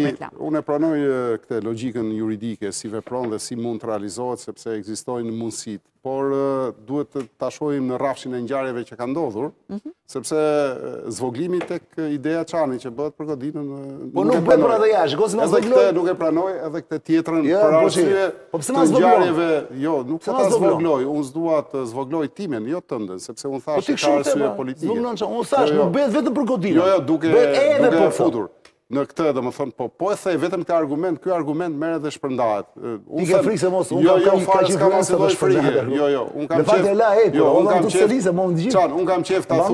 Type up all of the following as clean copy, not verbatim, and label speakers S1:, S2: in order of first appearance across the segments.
S1: reklam.
S2: Unë e pranoj këtë logjikën juridike, si vepron dhe si mund të realizohet, sepse ekzistojnë mundësit. Por duhet ta shohim në rrafshin e ngjarjeve që ka ndodhur, sepse zvoglimi tek ideja Çani që bëhet për godinën.
S3: Po nuk bëhet për atë jashtë, gjithë na zvogloj.
S2: Edhe këtë nuk e pranoj, edhe këtë tjetrën për arsye të ngjarjeve. Jo, nuk po ta zvogloj, unë s'dua të zvogloj timen, jo tëndën, sepse unë thash që ka arsye politike.
S3: Unë thash, nuk bëhet vetëm për godinën.
S2: Jo, duke futur. Në këtë, dhe më thënë, po e thej vetëm këtë argument, kjo argument merret dhe shpërndahet.
S3: Ti ke frikë se mos, unë kam
S2: s'kam asnjë lloj frike. Jo, unë kam qef. Unë kam qef ta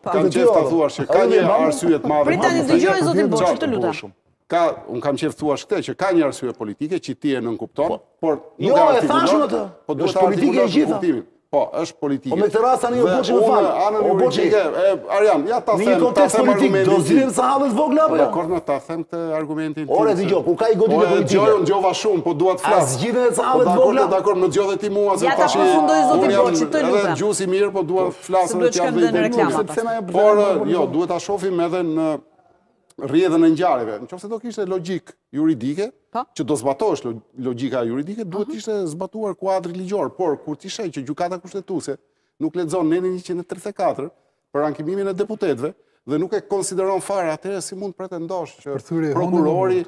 S2: thuash që ka një arsye të madhe.
S1: Pritani, dëgjoj zotin Boçi, të lutem.
S2: Unë kam qef thuash këtë, që ka një arsye politike që ti e nënkupton, por
S3: nuk e artikulon, po duhet të artikulon kuptimin.
S2: Po, është politike.
S3: Po me këtë rast tani o Boçi më fal.
S2: O Boçi, Arjan, ja ta them, ta them argumentin.
S3: Do zgjidhim sa hallet vogla apo jo?
S2: Dakor, ta them këtë argumentin.
S3: Ore dëgjoj, ku ka i godinë politike?
S2: Po dëgjova shumë, po dua të flas.
S3: Zgjidhen sa hallet vogla.
S2: Dakor, më dëgjove ti mua se
S1: tash. Ja ta përfundoj zotin Boçi, të lutem.
S2: Edhe gjusi mirë, po dua të flas edhe
S1: të jap.
S2: Por jo, duhet ta shohim edhe në rrjedhën e ngjarjeve. Nëse do kishte logjik juridike, që do zbatohesh logjika juridike, duhet ishte zbatuar kuadri ligjor. Por kur ti sheh që gjykata kushtetuese nuk lexon nenin 134 për ankimimin e deputetëve dhe nuk e konsideron fare, atëherë si mund pretendosh që prokurori,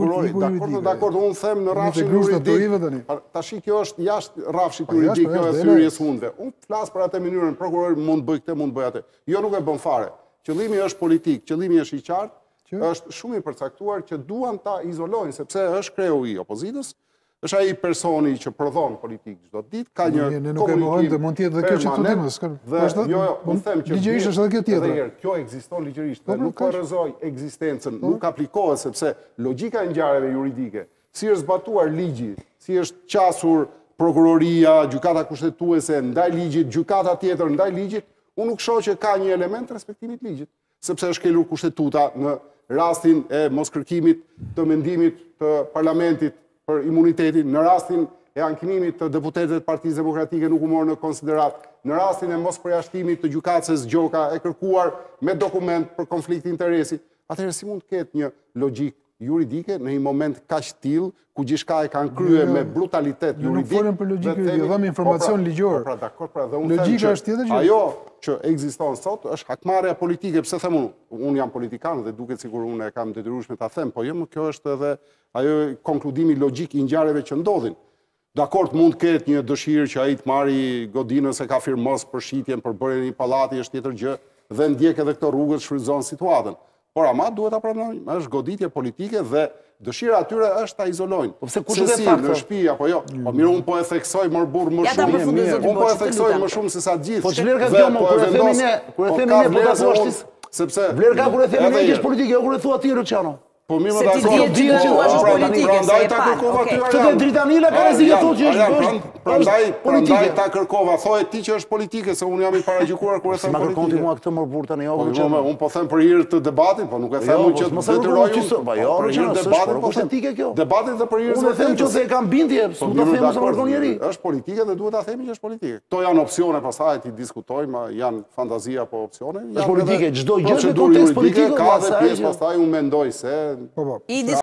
S2: dakord, unë them në rrafshin juridik. Tash kjo është jashtë rrafshit juridik, kjo është thyrjes hundëve. Unë flas për atë mënyrën, prokurori mund bëj këtë, mund bëj atë. Jo, nuk e bën fare. Qëllimi është politik, qëllimi është i qartë, është shumë i përcaktuar që duan ta izolojnë, sepse është kreu i opozitës, është ai personi që prodhon politik çdo ditë, ka një komunikim
S4: mund të jetë dhe kjo që thotë mos.
S2: Jo, unë them që
S4: ligjërisht është edhe kjo tjetër.
S2: Kjo ekziston ligjërisht, nuk ka rrezoj ekzistencën, nuk aplikohet sepse logjika e ngjarjeve juridike, si është zbatuar ligji, si është qasur prokuroria, gjykata kushtetuese ndaj ligjit, gjykata tjetër ndaj ligjit, unë nuk shoh që ka një element respektimit ligjit, sepse është kelur kushtetuta në rastin e moskërkimit të mendimit të parlamentit për imunitetin, në rastin e ankimimit të deputetëve të Partisë Demokratike nuk u morë në konsiderat, në rastin e mos përjashtimit të gjykatës Gjoka e kërkuar me dokument për konflikt interesi, atëherë si mund të ketë një logjik juridike në një moment kaq tillë ku gjithçka e kanë kryer me brutalitet juridik.
S4: Nuk folëm për logjikë juridike, dham informacion ligjor.
S2: Pra dakor, dhe unë
S4: logjika është tjetër gjë.
S2: Ajo që ekziston sot është hakmarrja politike, pse them unë jam politikan dhe duket sikur unë e kam detyrueshme ta them, po jo, kjo është edhe ajo konkludimi logjik i ngjarjeve që ndodhin. Dakor, mund të ketë një dëshirë që ai të marri godinën se ka firmos për shitjen, për bërjen e një pallati është tjetër gjë dhe ndjek edhe këto rrugët shfrytëzon situatën. Por ama duhet ta pranojmë, është goditje politike dhe dëshira atyre është ta izolojnë.
S3: Po pse kush e ka
S2: në shtëpi apo jo? Po mirë, unë po e theksoj më burr më shumë. Unë po e theksoj më shumë se sa të gjithë.
S3: Po ç'vlerë ka kjo më kur e themi ne, po ta thuash
S2: sepse
S3: vlerë ka kur e themi ne që është politike, jo kur e thua ti Luciano.
S2: Po mirë,
S1: se ti di që është politike,
S2: prandaj ta kërkova ty.
S3: Këtë dritanila ka rrezik thotë që
S2: është prandaj ta kërkova, thoje ti që është politike, se unë jam i paragjykuar kur e them politike.
S3: Ma kërkon ti mua këtë më burr tani, jo.
S2: Unë po them për hir të debatit, po nuk e them që detyroj
S3: për hir të debatit, po politike kjo.
S2: Debatit dhe për hir
S3: të them që se e kam bindje, nuk ta them se kërkon njëri.
S2: Është politike dhe duhet ta themi që është politike. Kto janë opsione, pastaj ti diskutojmë, janë fantazia apo opsione.
S3: Është politike, çdo gjë në kontekst politik
S2: ka dhe pjesë pastaj unë mendoj se